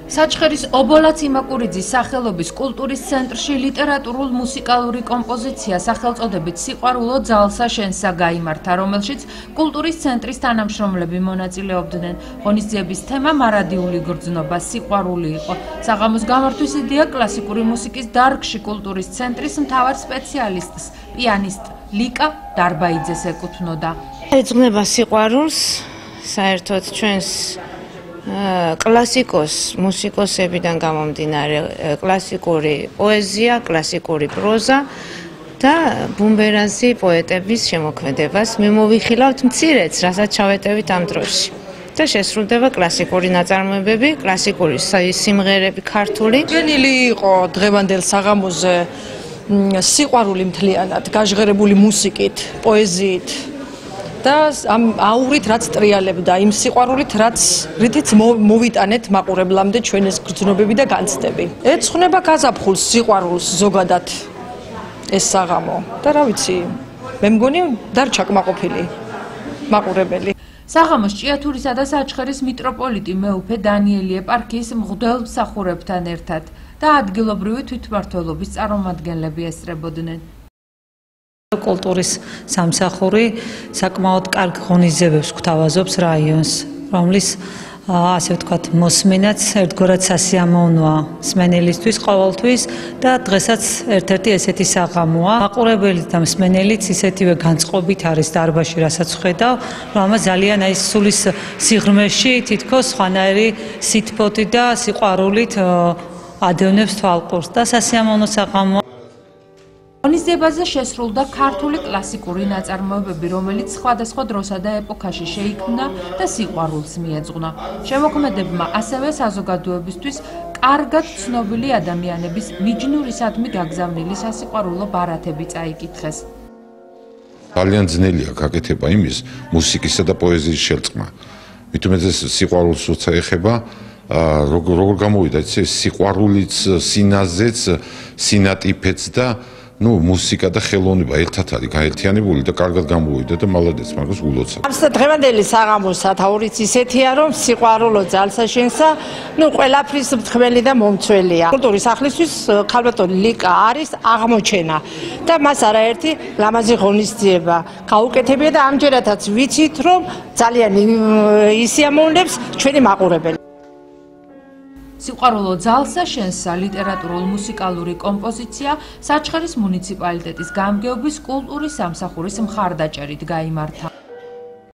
საჩხერის ობოლაც იმაკურიძის სახელობის კულტურის ცენტრში ლიტერატურულ მუსიკალური კომპოზიცია სახელწოდებით სიყვარულო ძალსა შენსა გაიმართა, რომელშიც კულტურის ცენტრის თანამშრომლები მონაწილეობდნენ. ღონისძიების თემა მარადიული გრძნობა, სიყვარული იყო. საღამოს გამართვის იდეა კლასიკური მუსიკის დარგში კულტურის ცენტრის მთავარ სპეციალისტს, პიანისტ ლიკა დარბაიძეს ეკუთვნოდა. ეძღვნება სიყვარულს, საერთოდ ჩვენს კლასიკოს მუსიკოსებიდან გამომდინარე კლასიკური პოეზია, კლასიკური პროზა და ბუმბერანსი პოეტების შემოქმედებას მიმოვიხილავთ მცირეც, რასაც ჩავეტევით ამ დროში. და შესრულდება კლასიკური ნაწარმოებები, კლასიკური სიმღერები, ქართული. გენილი იყო დღევანდელ საღამოზე სიყვარული მთლიანად, გაჟღერებული მუსიკით, პოეზიით. და ამ აურით რაც ტრიალებდა, იმ სიყვარულით რითიც მოვიტანეთ მაყურებლამდე ჩვენ ეს გრძნობები და განცდები. ეცხნება გაზაფხულს სიყვარულს ზოგადად ეს საღამო და რა ვიცი, მე მგონი დარჩა კმაყოფილი მაყურებელი. საღამოს ჭიათურისა და საჩხერის მიტროპოლიტი მეუფე დანიელი ეპარქიის მღვდელ მსახურებთან ერთად და ადგილობრივი თვითმმართველობის წარმომადგენლები ესწრებოდნენ. კულტურის სამსახური საკმაოდ კარგ ღონისძიებებს გვთავაზობს რაიონს, რომლის ასე ვთქვათ, მოსმენაც ერთგვარად სასიამოვნოა მსმენელისთვის ყოველთვის და დღესაც ერთ-ერთი ესეთი საღამოა. მაყურებელი და მსმენელიც ისეთივე განწყობით არის დარბაზში, რასაც ხედავ, რომელმაც ძალიან აი სულის სიღრმეში თითქოს სხვანაირი სითბოთი და სიყვარულით ადევნებს თვალყურს და სასიამოვნო საღამოა. ღონისძიებაზე შესრულდა ქართული კლასიკური ნაწარმოებები, რომელიც სხვადასხვა დროსა და ეპოქაში შეიქმნა და სიყვარულს მიეძღვნა. შემოქმედებმა ასევე საზოგადოებისთვის კარგად ცნობილი ადამიანების მიჯნურისადმი გაგზავნილი სასიყვარულო ბარათები წაიკითხეს. ძალიან ძნელია გაკეთება იმის მუსიკისა და პოეზიის შერწყმა. მithumetes სიყვარულს როცა ეხება როგორ გამოვიდა ეს სიყვარულიც, სინაზეც, სინატიფეც და მუსიკა და ხელოვნება ერთად არის გაერთიანებული და კარგად გამოვიდა და მალადეც მაგას ულოცავ. დღევანდელი საღამოს სათაურიც ისეთია, რომ სიყვარულო ძალსა შენსა, ყველაფრის მთქმელი და მომცველია. კულტურის სახლისთვის ქალბატონი ლიკა არის აღმოჩენა და მას არაერთი ლამაზი ღონისძიება გაუკეთებია და ამჯერადაც ვიცით, რომ ძალიან ისიამოვნებს ჩვენი მაყურებელი. სიყვარულო ძალსა შენსა ლიტერატურულ-მუსიკალური კომპოზიცია საჩხერის მუნიციპალიტეტის გამგეობის კულტურის სამსახურის მხარდაჭერით გაიმართა.